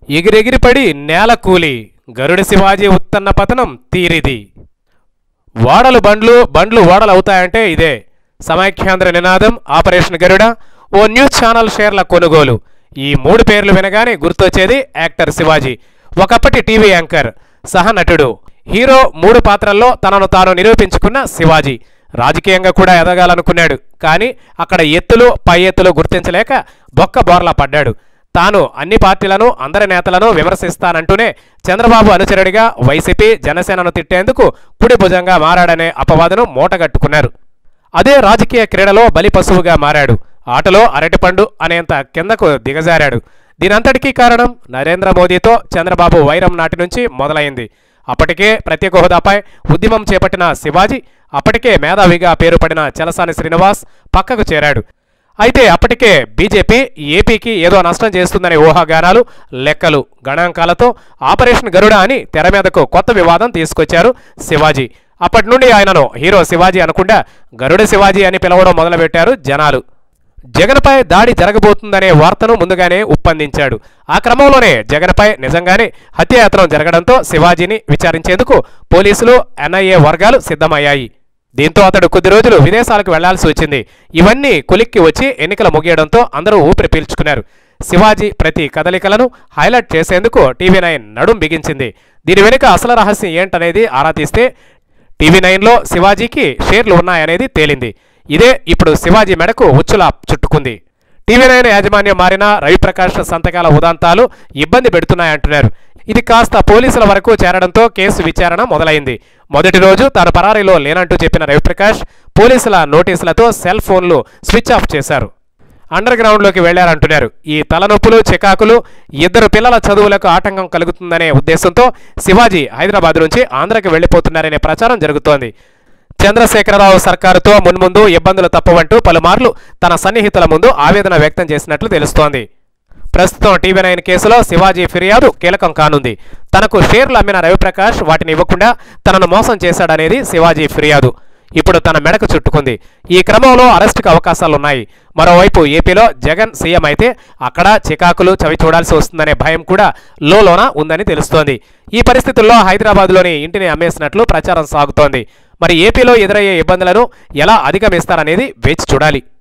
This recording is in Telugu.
ఎగిరెగిరిపడి నేల కూలి గరుడ శివాజీ ఉత్తన్న పతనం తీరిది. వాడలు బండ్లు బండ్లు వాడలు అవుతాయంటే ఇదే. సమైఖ్యాంధ్ర నినాదం, ఆపరేషన్ గరుడ, ఓ న్యూస్ ఛానల్ షేర్ల కొనుగోలు. ఈ మూడు పేర్లు వినగానే గుర్తొచ్చేది యాక్టర్ శివాజీ. ఒకప్పటి టీవీ యాంకర్, సహనటుడు, హీరో, మూడు పాత్రల్లో తనను తాను నిరూపించుకున్న శివాజీ. రాజకీయంగా కూడా ఎదగాలనుకున్నాడు. కానీ అక్కడ ఎత్తులు పై ఎత్తులు గుర్తించలేక బొక్క బోర్లా పడ్డాడు. తాను అన్ని పార్టీలను, అందరి నేతలను విమర్శిస్తానంటూనే చంద్రబాబు అనుచరుడిగా వైసీపీ, జనసేనను తిట్టేందుకు కుడి భుజంగా మారాడనే అపవాదును మూటగట్టుకున్నారు. అదే రాజకీయ క్రీడలో బలిపశువుగా మారాడు. ఆటలో అరటిపండు అనేంత కిందకు దిగజారాడు. దీనంతటికీ కారణం నరేంద్ర మోదీతో చంద్రబాబు వైరం నాటి నుంచి మొదలైంది. అప్పటికే ప్రత్యేక హోదాపై ఉద్యమం చేపట్టిన శివాజీ, అప్పటికే మేధావిగా పేరుపడిన చలసాని శ్రీనివాస్ పక్కకు చేరాడు. అయితే అప్పటికే బీజేపీ ఏపీకి ఏదో నష్టం చేస్తుందనే ఊహాగానాలు, లెక్కలు, గణాంకాలతో ఆపరేషన్ గరుడ అని తెర మీదకు కొత్త వివాదం తీసుకొచ్చారు శివాజీ. అప్పటి నుండి ఆయనను హీరో శివాజీ అనకుండా గరుడ శివాజీ అని పిలవడం మొదలుపెట్టారు జనాలు. జగన్పై దాడి జరగబోతుందనే వార్తను ముందుగానే ఉప్పందించాడు. ఆ క్రమంలోనే జగన్పై నిజంగానే హత్యాయత్నం జరగడంతో శివాజీని విచారించేందుకు పోలీసులు, ఎన్ఐఏ వర్గాలు సిద్ధమయ్యాయి. దీంతో అతడు కొద్ది రోజులు విదేశాలకు వెళ్లాల్సి వచ్చింది. ఇవన్నీ కొలిక్కి వచ్చి ఎన్నికలు ముగియడంతో అందరూ ఊపిరి పీల్చుకున్నారు. శివాజీ ప్రతి కదలికలను హైలైట్ చేసేందుకు టీవీ9 నడుం బిగించింది. దీని వెనుక అసలు రహస్యం ఏంటనేది ఆరా తీస్తే టీవీ9లో శివాజీకి షేర్లు ఉన్నాయనేది తేలింది. ఇదే ఇప్పుడు శివాజీ మెడకు ఉచ్చులా చుట్టుకుంది. టీవీ9 యాజమాన్యం మారిన రవిప్రకాష్ సంతకాల ఉదాంతాలు ఇబ్బంది పెడుతున్నాయంటున్నారు. ఇది కాస్త పోలీసుల వరకు చేరడంతో కేసు విచారణ మొదలైంది. మొదటి రోజు తాను పరారీలో లేనంటూ చెప్పిన రవిప్రకాష్ పోలీసుల నోటీసులతో సెల్ ఫోన్లు స్విచ్ ఆఫ్ చేశారు. అండర్ గ్రౌండ్లోకి వెళ్లారంటున్నారు. ఈ తలనొప్పులు, చికాకులు, ఇద్దరు పిల్లల చదువులకు ఆటంకం కలుగుతుందనే ఉద్దేశంతో శివాజీ హైదరాబాద్ నుంచి ఆంధ్రకి వెళ్లిపోతున్నారనే ప్రచారం జరుగుతోంది. చంద్రశేఖరరావు సర్కారుతో మున్ముందు ఇబ్బందులు తప్పవంటూ పలుమార్లు తన సన్నిహితుల ముందు ఆవేదన వ్యక్తం చేసినట్లు తెలుస్తోంది. ప్రస్తుతం టీవీ9 కేసులో శివాజీ ఫిర్యాదు కీలకం కానుంది. తనకు షేర్లు అమ్మిన రవిప్రకాష్ వాటిని ఇవ్వకుండా తనను మోసం చేశాడనేది శివాజీ ఫిర్యాదు. ఇప్పుడు తన మెడకు చుట్టుకుంది. ఈ క్రమంలో అరెస్టుకు అవకాశాలున్నాయి. మరోవైపు ఏపీలో జగన్ సీఎం అయితే అక్కడ చికాకులు చవి చూడాల్సి వస్తుందనే భయం కూడా లోలోన ఉందని తెలుస్తోంది. ఈ పరిస్థితుల్లో హైదరాబాద్లోని ఇంటిని అమ్మేసినట్లు ప్రచారం సాగుతోంది. మరి ఏపీలో ఎదురయ్యే ఇబ్బందులను ఎలా అధిగమిస్తారనేది వేచి చూడాలి.